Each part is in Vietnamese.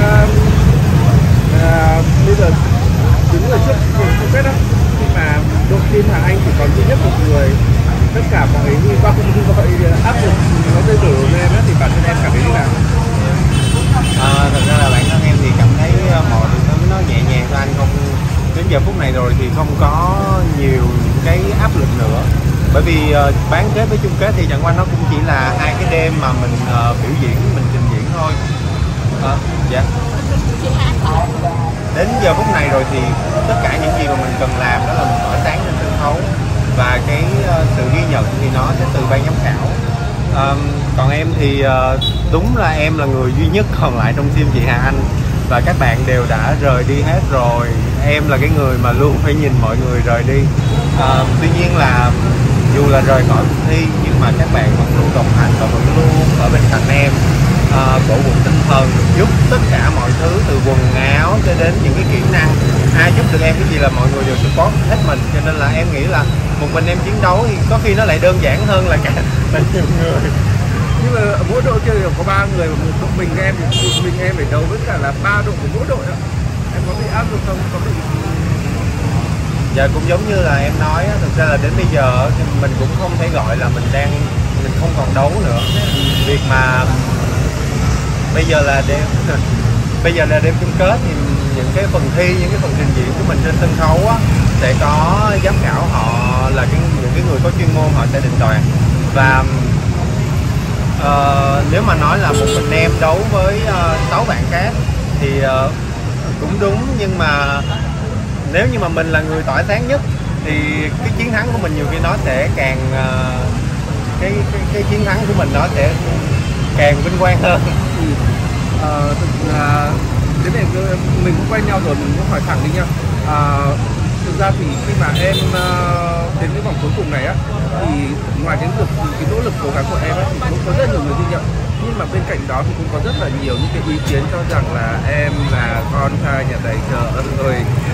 bây giờ đứng ở trước vùng chung kết đó, nhưng mà đội team Hà Anh chỉ còn duy nhất một người, tất cả mọi hy vọng mọi áp lực nó rơi đổ lên em đó, thì bản thân em cảm thấy như nào? Thật ra là bản thân em thì cảm thấy mọi thứ nó nhẹ nhàng thôi anh, không đến giờ phút này rồi thì không có nhiều cái áp lực nữa, bởi vì bán kết với chung kết thì chẳng qua nó cũng chỉ là hai cái đêm mà mình biểu diễn, mình trình diễn thôi. Dạ. Đến giờ phút này rồi thì tất cả những gì mà mình cần làm đó là mình tỏa sáng trên sân khấu, và cái sự ghi nhận thì nó sẽ từ ban giám khảo. Còn em thì đúng là em là người duy nhất còn lại trong team chị Hà Anh, và các bạn đều đã rời đi hết rồi. Em là cái người mà luôn phải nhìn mọi người rời đi. Tuy nhiên là dù là rời khỏi cuộc thi nhưng mà các bạn vẫn luôn đồng hành và vẫn luôn ở bên cạnh em, cổ vũ tinh thần, giúp tất cả mọi thứ từ quần áo cho đến những cái kỹ năng. Ai giúp được em cái gì là mọi người đều support hết mình, cho nên là em nghĩ là một mình em chiến đấu thì có khi nó lại đơn giản hơn là cả nhiều người. Nhưng mà ở mỗi đội kia đều có 3 người, và một mình em thì một mình em phải đấu với cả là 3 đội của mỗi đội đó. Em có bị áp lực không? Có bị... Dạ cũng giống như là em nói, thực ra là đến bây giờ mình cũng không thể gọi là mình không còn đấu nữa. Việc mà bây giờ là đêm chung kết thì những cái phần thi, những cái phần trình diễn của mình trên sân khấu á, sẽ có giám khảo, họ là những cái người có chuyên môn, họ sẽ định đoạt. Và nếu mà nói là một mình em đấu với 6 bạn khác thì cũng đúng, nhưng mà nếu như mà mình là người tỏa sáng nhất thì cái chiến thắng của mình nhiều khi nó sẽ càng cái chiến thắng của mình nó sẽ càng vinh quang hơn. Thực là đến này mình cũng quen nhau rồi, mình cũng hỏi thẳng đi nha. Thực ra thì khi mà em đến cái vòng cuối cùng này á, thì ngoài cái nỗ lực cố gắng của em ấy, thì cũng có rất nhiều người ghi nhận, nhưng mà bên cạnh đó thì cũng có rất là nhiều những cái ý kiến cho rằng là em là con trai nhà tài trợ rồi.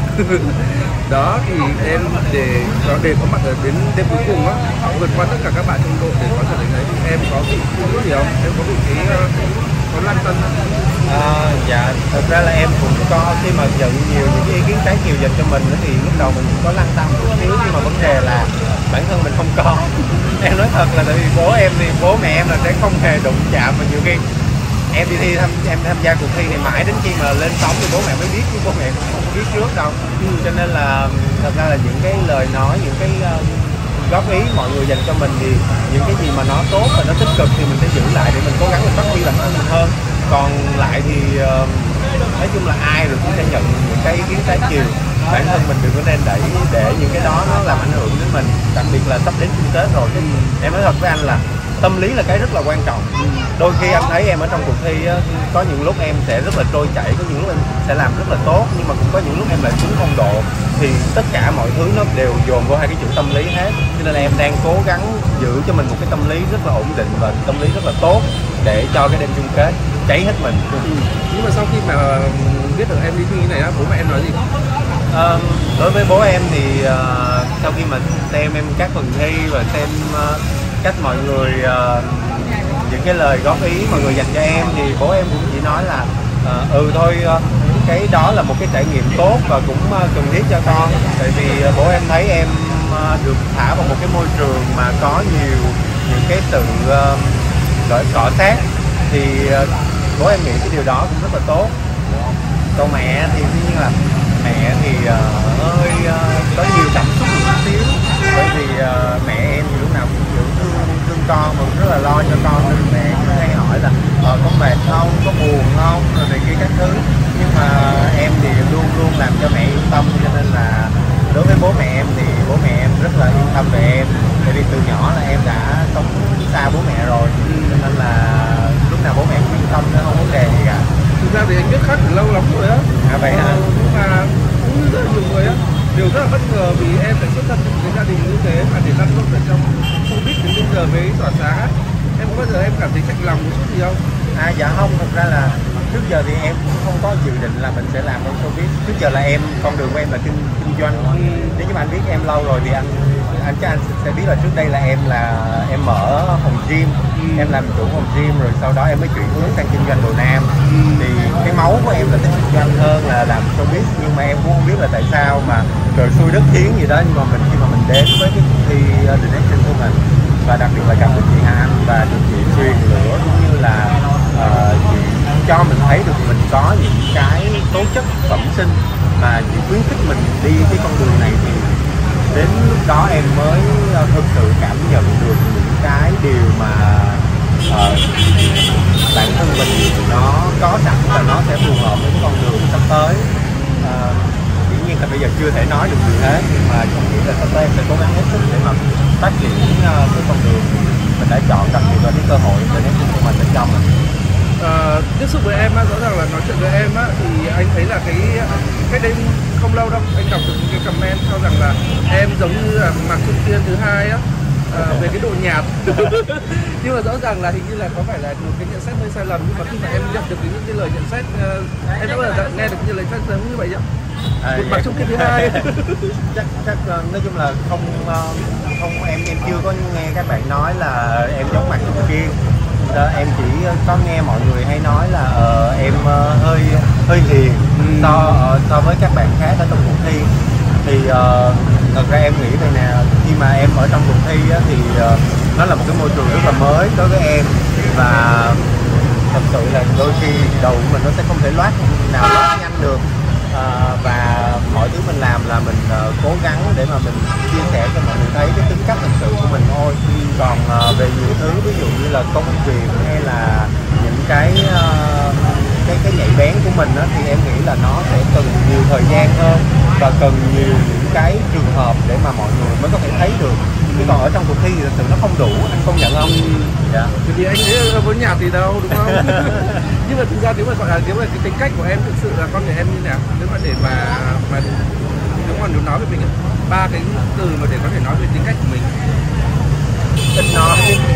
Đó thì em để có mặt ở đến đêm cuối cùng á, vượt qua tất cả các bạn trong đội để có trở thành đấy, thì em có bị gì không? Em có bị có lăn tăn không? Dạ, thật ra là em cũng có, khi mà nhận nhiều những cái ý kiến trái chiều dành cho mình thì lúc đầu mình cũng có lăn tăn chút xíu, nhưng mà vấn đề là bản thân mình không có. Em nói thật là tại vì bố mẹ em là sẽ không hề đụng chạm, và nhiều khi em đi thi em tham gia cuộc thi này mãi đến khi mà lên sóng thì bố mẹ mới biết, chứ bố mẹ cũng không biết trước đâu. Cho nên là thật ra là những cái lời nói, những cái góp ý mọi người dành cho mình thì những cái gì mà nó tốt và nó tích cực thì mình sẽ giữ lại để mình cố gắng mình phát huy bản thân mình hơn. Còn lại thì nói chung là ai rồi cũng sẽ nhận những cái ý kiến trái chiều. Bản thân mình đừng có nên để những cái đó nó làm ảnh hưởng đến mình, đặc biệt là sắp đến chung kết rồi. Em nói thật với anh là tâm lý là cái rất là quan trọng. Đôi khi anh thấy em ở trong cuộc thi á, có những lúc em sẽ rất là trôi chảy, có những lúc em sẽ làm rất là tốt, nhưng mà cũng có những lúc em lại xuống phong độ, thì tất cả mọi thứ nó đều dồn vào hai cái chữ tâm lý hết. Cho nên là em đang cố gắng giữ cho mình một cái tâm lý rất là ổn định và tâm lý rất là tốt để cho cái đêm chung kết cháy hết mình. Nhưng mà sau khi mà biết được em đi thi này á, bố mẹ em nói gì? Đối với bố em thì sau khi mà xem em các phần thi và xem cách mọi người những cái lời góp ý mọi người dành cho em, thì bố em cũng chỉ nói là thôi cái đó là một cái trải nghiệm tốt và cũng cần thiết cho con, tại vì bố em thấy em được thả vào một cái môi trường mà có nhiều những cái sự cọ xát, thì bố em nghĩ cái điều đó cũng rất là tốt. Còn mẹ thì tuy nhiên là mẹ thì hơi có nhiều cảm xúc một xíu, bởi vì mẹ em thì lúc nào cũng kiểu thương con mà rất là lo cho con, nên mẹ cũng hay hỏi là có mệt không, có buồn không, rồi này kia các thứ. Nhưng mà em thì luôn luôn làm cho mẹ yên tâm, cho nên là đối với bố mẹ em thì bố mẹ em rất là yên tâm về em, tại vì từ nhỏ là em đã sống xa bố mẹ rồi, cho nên là lúc nào bố mẹ cũng yên tâm, nó không vấn đề gì cả. Thực ra thì anh biết khác từ lâu lắm rồi á. Vậy hả? Nhưng mà cũng rất là nhiều người á đều rất là bất ngờ vì em lại xuất thân từ cái gia đình như thế, mà để lăn lộn ở trong showbiz đến bây giờ mới tỏa sáng á. Em có bao giờ em cảm thấy chạnh lòng một chút gì không? Dạ không, thật ra là trước giờ thì em cũng không có dự định là mình sẽ làm trong showbiz. Trước giờ là con đường của em là kinh doanh. Nếu như mà anh biết em lâu rồi thì anh anh sẽ biết là trước đây là em mở phòng gym, em làm chủ phòng gym rồi sau đó em mới chuyển hướng sang kinh doanh đồ nam. Thì cái máu của em là thích kinh doanh hơn là làm showbiz, nhưng mà em cũng không biết là tại sao mà trời xui đất khiến gì đó, nhưng mà khi mà mình đến với cái cuộc thi The Next Gentleman và đặc biệt là gặp được chị Hà Anh và được chị truyền lửa cũng như là chị cho mình thấy được mình có những cái tố chất bẩm sinh mà chị khuyến khích mình đi cái con đường này, thì đến lúc đó em mới thực sự cảm nhận được những cái điều mà bản thân mình nó có sẵn và nó sẽ phù hợp với con đường sắp tới. Dĩ nhiên là bây giờ chưa thể nói được gì hết, nhưng mà trong nghĩ là sắp tới em sẽ cố gắng hết sức để mà phát triển cái con đường mình đã chọn, đặc biệt là cái cơ hội để đến của mình bên trong mình. Tiếp xúc với em á, rõ ràng là nói chuyện với em á, thì anh thấy là cái đêm không lâu đâu anh đọc được những cái comment cho rằng là em giống như là Mạc Trung Kiên thứ hai á, về cái độ nhạt. Nhưng mà rõ ràng là hình như là có phải là một cái nhận xét hơi sai lầm, nhưng mà khi mà em nhận được những cái lời nhận xét, em đã bao giờ nghe được những lời nhận xét như vậy ạ? Mạc Trung Kiên thứ hai. chắc nói chung là không em chưa có nghe các bạn nói là em giống Mạc Trung Kiên. Em chỉ có nghe mọi người hay nói là em hơi hiền so với các bạn khác ở trong cuộc thi. Thì thật ra em nghĩ vậy nè, khi mà em ở trong cuộc thi á, thì nó là một cái môi trường rất là mới đối với em, và thật sự là đôi khi đầu của mình nó sẽ không thể loát nhanh được. Và mọi thứ mình làm là mình cố gắng để mà mình chia sẻ cho mọi người thấy cái tính cách thật sự của mình thôi. Còn về nhiều thứ ví dụ như là công việc hay là những cái nhạy bén của mình á, thì em nghĩ là nó sẽ cần nhiều thời gian hơn và cần nhiều những cái trường hợp để mà mọi người mới có thể thấy được. Chứ còn ở trong cuộc thi thì thật sự nó không đủ, anh công nhận không? Dạ. Vì anh thấy với nhạc thì đâu, đúng không? Nhưng mà thực ra nếu mà gọi là cái tính cách của em thực sự là con người em như nào? Nếu mà để mà nếu mà nói về mình, 3 cái từ mà để có thể nói về tính cách của mình. Ít nói.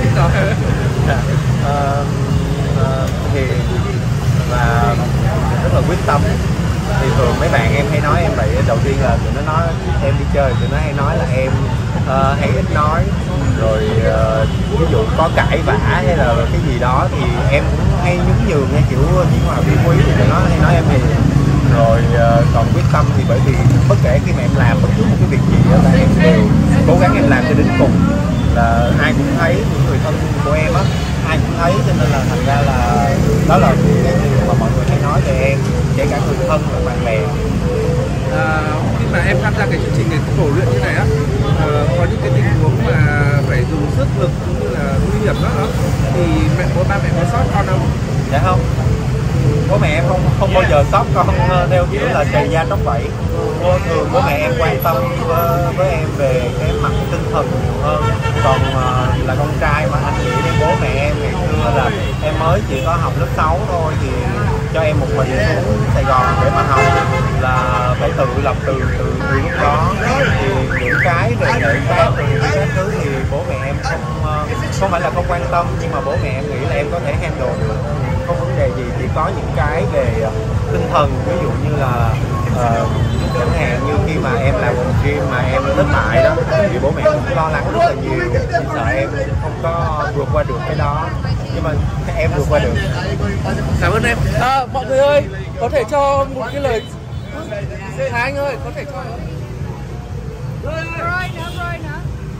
Hiền và rất là quyết tâm. Thì thường mấy bạn em hay nói em vậy, đầu tiên là tụi nó nói em đi chơi, tụi nó hay nói là em hay ít nói, rồi ví dụ có cãi vã hay là cái gì đó thì em cũng hay nhún nhường nha, kiểu chỉ ngoài vi quý thì tụi nó hay nói em hiền. Rồi còn quyết tâm thì bởi vì bất kể khi mà em làm bất cứ một cái việc gì đó là em đều cố gắng em làm cho đến cùng, là ai cũng thấy, những người thân của em á ai cũng thấy, cho nên là thành ra là đó là cái điều mà mọi người hay nói về em, kể cả người thân và bạn bè. Khi mà em tham gia cái chương trình này khổ luyện như này á, có những cái tình huống mà phải dùng sức lực cũng như là nguy hiểm đó, thì ba mẹ có sót con không? Dạ không, bố mẹ em không bao giờ sót con theo kiểu là trầy da tróc vẫy. Thường bố mẹ em quan tâm với em về cái mặt tinh thần nhiều hơn. Còn là con trai mà anh nghĩ đến bố mẹ em ngày xưa là em mới chỉ có học lớp 6 thôi thì cho em một mình xuống Sài Gòn để mà học, là phải tự lập từ lúc đó. Thì những cái về thể xác các thứ thì bố mẹ em không phải là không quan tâm, nhưng mà bố mẹ em nghĩ là em có thể handle được, không vấn đề gì. Chỉ có những cái về tinh thần, ví dụ như là chẳng hạn như khi mà em làm phòng gym mà em thất bại đó thì bố mẹ cũng lo lắng rất là nhiều, sợ em không có vượt qua được cái đó, nhưng mà em vượt qua được. Cảm ơn em. Mọi người ơi, có thể cho một cái lời Hà Anh ơi, có thể cho rồi nữa.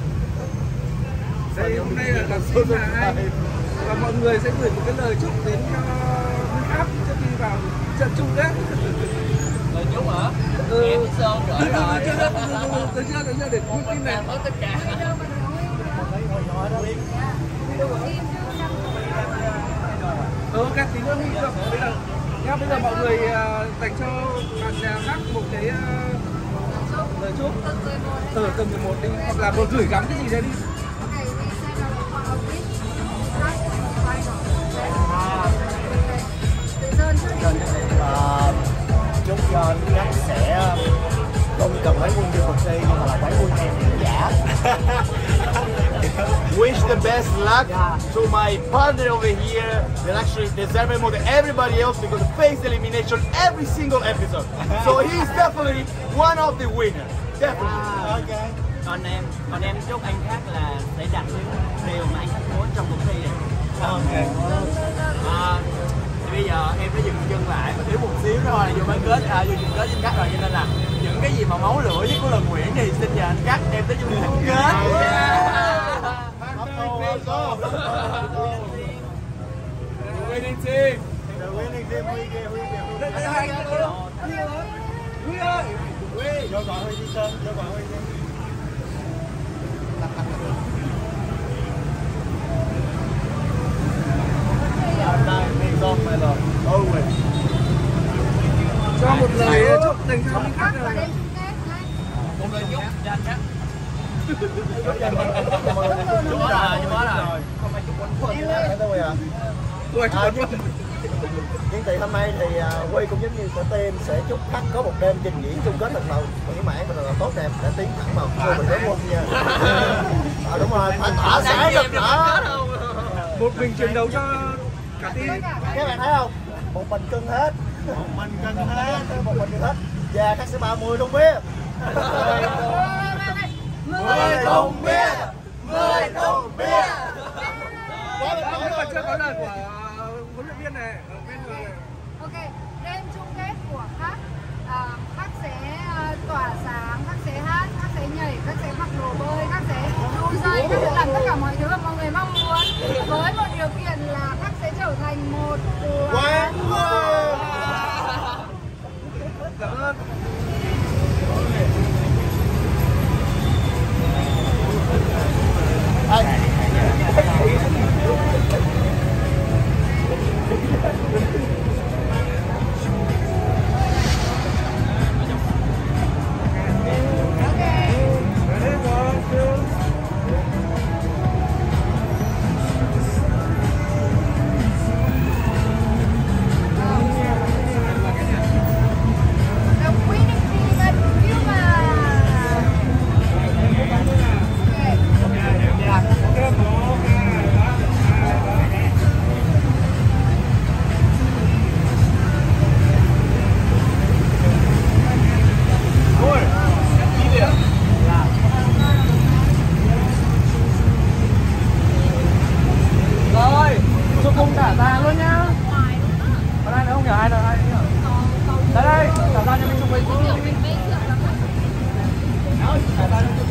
Đây hôm nay là gặp xin Hà Anh và mọi người sẽ gửi một cái lời chúc đến cho Minh Khắp trước khi vào trận chung kết. Lời chúc hả? Em Sơn rồi Được chưa để cuối phim này tất cả. Các tí nữa đi được. Bây giờ mọi người dành cho bạn nhà khác một cái lời chúc từ từng một đi, hoặc là một gửi gắm cái gì đấy đi. Chúc cho anh Khắc sẽ không cần phải quân cho cuộc thi nhưng mà là phải quân em khán giả. Wish the best luck to my partner over here that actually deserves more than everybody else because he faced elimination every single episode. So he's definitely one of the winners. Definitely. Okay. Còn em chúc anh khác là sẽ đạt những điều mà anh khác muốn trong cuộc thi này. Ok. Thì bây giờ em phải dừng chân lại và thiếu một xíu thôi là vô bán kết, vô dừng kết với anh Cắt rồi, cho nên là những cái gì mà máu lửa với của lần Nguyễn thì xin nhờ anh Cắt em tới chung bán kết. Winning team. The winning team, Huy kìa. Huy ơi. Vô gọi Huy đi Sơn, vô gọi Huy đi. Cho một lời chúc dành cho anh Cắt. Một lời chúc cho anh Cắt. Chúc rồi. Không phải chúc quấn Tuổi Nhưng thì hôm nay thì Huy cũng giống như của team sẽ chúc Khắc có một đêm trình diễn chung kết thật là mỹ mãn và thật là tốt đẹp để tiến thẳng vào vô mình đến luôn nha. Đúng rồi, phải tỏa sáng được nữa. một mình chiến đấu cho cả team. Các bạn thấy không? Một mình cân hết. Một mình cân hết. Và Khắc sẽ 30 luôn biết. 10 thùng bia. Nhưng mà chưa có lời của huấn luyện viên này. Ok, đêm chung kết của Khắc, Khắc sẽ tỏa sáng, Khắc sẽ hát, Khắc sẽ nhảy, Khắc sẽ mặc đồ bơi, Khắc sẽ đu dây, Khắc sẽ làm tất cả mọi thứ mà mọi người mong muốn. Với một điều kiện là Khắc sẽ trở thành một Quán quân. Cảm ơn. The winning team at Puma. Rồi, chúc cung thả ra luôn nhá. Còn ai nữa không nhờ ai nữa, ai nữa? Đây, thả ra cho mình chụp hình. Thả ra cho